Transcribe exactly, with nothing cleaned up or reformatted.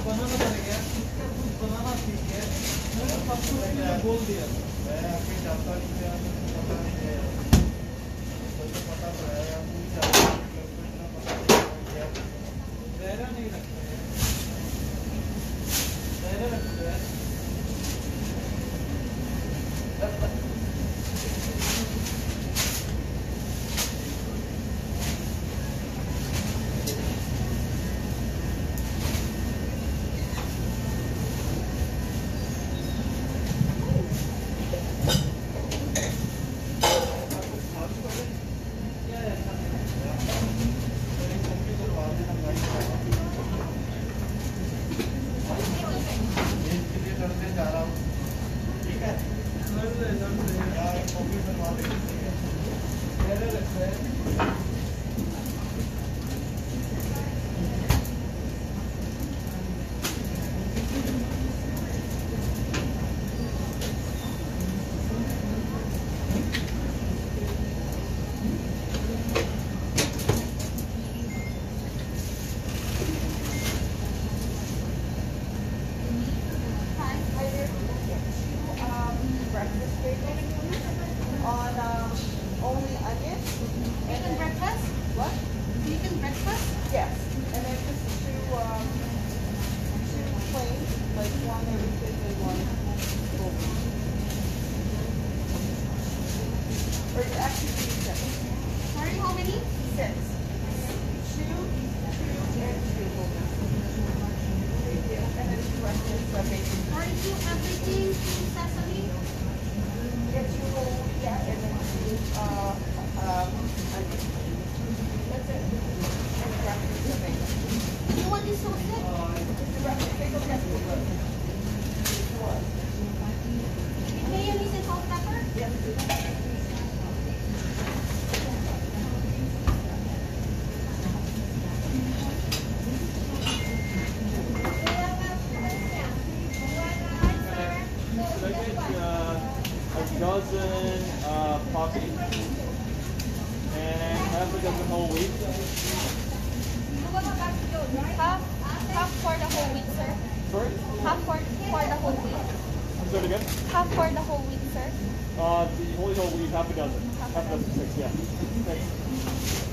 बनाना पड़ेगा, इसका कुछ बनाना सीख है, मैंने सब कुछ मुझे बोल दिया। मैं आपके जानता नहीं है, मुझे पता नहीं है, मुझे पता तो है, आप पूरी जानते हैं, मुझे इतना पता नहीं है, ज़हरा नहीं रखते हैं, ज़हरा रखते हैं। On um, only onions. Vegan breakfast? What? Vegan breakfast? Yes. And then just two, um, two plain, like one everything and one full. Or actually two six. Sorry, how many? Six. Two, two, and two full. And then two breakfast uh, bacon. Sorry, two everything, two sesame. Yeah, two whole, yeah, and then two, uh, um, onions. That's it. And the breakfast of bacon. You want this toasted? The breakfast bagel, yes, we will. What? Mayonnaise and salt pepper? Yes. A dozen uh, poppy and half a dozen whole wheat. Half, half for the whole week, sir. Sorry? Half for, for the whole week. Say it again? Half for the whole week, sir. Uh, the holy whole wheat, half a dozen. Half a dozen, six, yeah. Thanks.